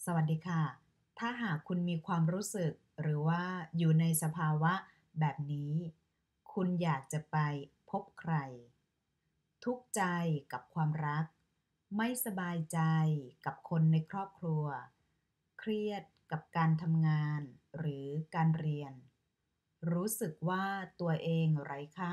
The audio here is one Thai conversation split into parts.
วัสดีค่ะ ถ้าหากคุณมีความรู้สึกหรือว่าอยู่ในสภาวะแบบนี้ คุณอยากจะไปพบใคร ทุกข์ใจกับความรัก ไม่สบายใจกับคนในครอบครัว เครียดกับการทำงานหรือการเรียน รู้สึกว่าตัวเองไร้ค่า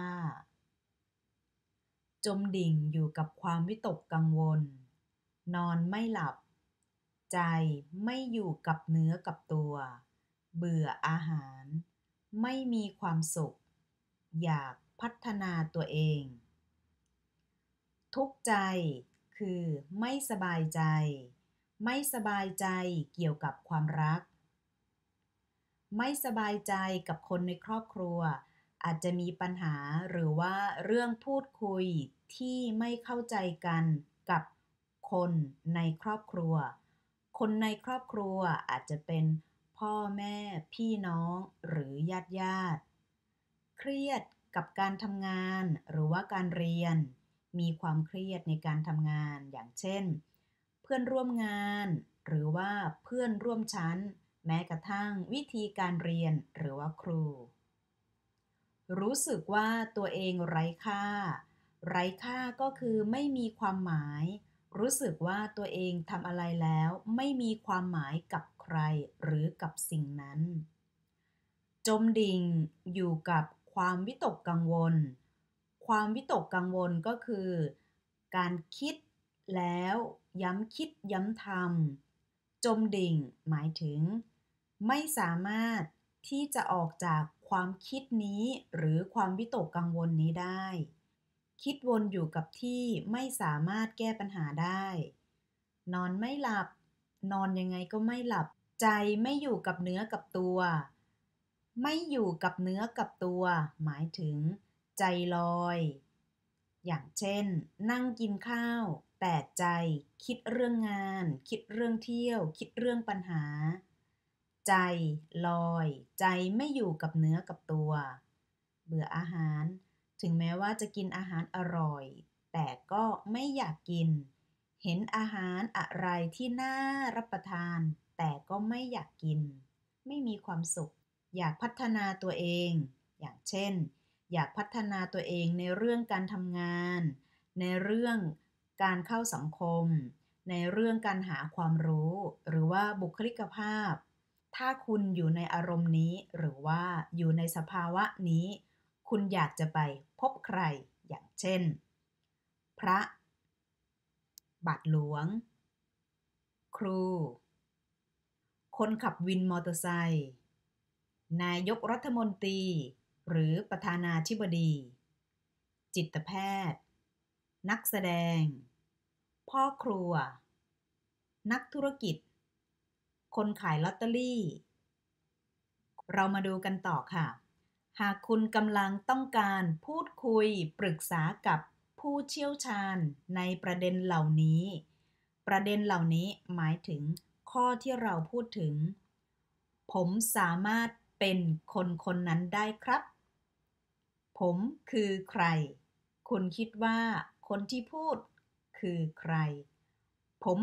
จมดิ่งอยู่กับความวิตกกังวล นอนไม่หลับ ใจไม่อยู่กับเนื้อกับตัว เบื่ออาหาร ไม่มีความสุข อยากพัฒนาตัวเอง ทุกข์ใจคือไม่สบายใจ ไม่สบายใจเกี่ยวกับความรัก ไม่สบายใจกับคนในครอบครัว อาจจะมีปัญหาหรือว่าเรื่องพูดคุยที่ไม่เข้าใจกันกับคนในครอบครัว คนในครอบครัวอาจจะเป็นพ่อแม่พี่น้องหรือญาติเครียดกับการทำงานหรือว่าการเรียน มีความเครียดในการทำงานอย่างเช่นเพื่อนร่วมงานหรือว่าเพื่อนร่วมชั้น แม้กระทั่งวิธีการเรียนหรือว่าครู รู้สึกว่าตัวเองไร้ค่า ไร้ค่าก็คือไม่มีความหมาย รู้สึกว่าตัวเองทำอะไรแล้วไม่มีความหมายกับใครหรือกับสิ่งนั้น จมดิ่งอยู่กับความวิตกกังวล ความวิตกกังวลก็คือการคิดแล้วย้ำคิดย้ำทำ จมดิ่งหมายถึงไม่สามารถที่จะออกจากความคิดนี้หรือความวิตกกังวลนี้ได้ คิดวนอยู่กับที่ไม่สามารถแก้ปัญหาได้ นอนไม่หลับ นอนยังไงก็ไม่หลับ ใจไม่อยู่กับเนื้อกับตัว ไม่อยู่กับเนื้อกับตัว หมายถึงใจลอย อย่างเช่น นั่งกินข้าว แต่ใจคิดเรื่องงาน คิดเรื่องเที่ยว คิดเรื่องปัญหา ใจลอย ใจไม่อยู่กับเนื้อกับตัว เบื่ออาหาร ถึงแม้ว่าจะกินอาหารอร่อย แต่ก็ไม่อยากกิน เห็นอาหารอะไรที่น่ารับประทาน แต่ก็ไม่อยากกิน ไม่มีความสุข อยากพัฒนาตัวเอง อย่างเช่น อยากพัฒนาตัวเองในเรื่องการทำงาน ในเรื่องการเข้าสังคม ในเรื่องการหาความรู้ หรือว่าบุคลิกภาพ ถ้าคุณอยู่ในอารมณ์นี้ หรือว่าอยู่ในสภาวะนี้ คุณอยากจะไปพบใคร อย่างเช่น พระ บาทหลวง ครู คนขับวินมอเตอร์ไซค์ นายกรัฐมนตรี หรือประธานาธิบดี จิตแพทย์ นักแสดง พ่อครัว นักธุรกิจ คนขายลอตเตอรี่ เรามาดูกันต่อค่ะ หากคุณกำลังต้องการพูดคุยปรึกษากับผู้เชี่ยวชาญในประเด็นเหล่านี้ ประเด็นเหล่านี้หมายถึงข้อที่เราพูดถึง ผมสามารถเป็นคนคนนั้นได้ครับ ผมคือใคร คุณคิดว่าคนที่พูดคือใคร ผม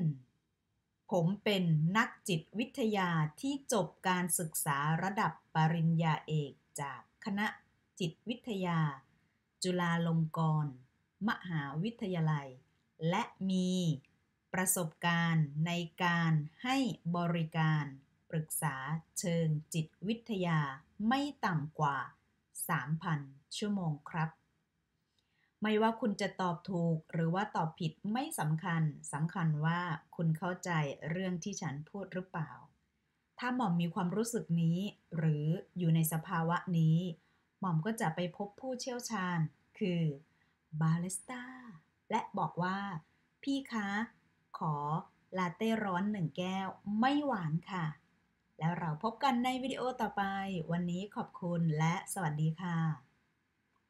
เป็นนักจิตวิทยาที่จบการศึกษาระดับปริญญาเอกจากคณะจิตวิทยา จุฬาลงกรณ์มหาวิทยาลัย และมีประสบการณ์ในการให้บริการปรึกษาเชิงจิตวิทยาไม่ต่ำกว่า 3,000 ชั่วโมงครับ ไม่ว่าคุณจะตอบถูกหรือว่าตอบผิดไม่สำคัญ สำคัญว่าคุณเข้าใจเรื่องที่ฉันพูดหรือเปล่า ถ้าหม่อมมีความรู้สึกนี้หรืออยู่ในสภาวะนี้ หม่อมก็จะไปพบผู้เชี่ยวชาญ คือบาริสต้า และบอกว่า พี่คะ ขอลาเต้ร้อน1 แก้ว ไม่หวานค่ะ แล้วเราพบกันในวิดีโอต่อไป วันนี้ขอบคุณและสวัสดีค่ะ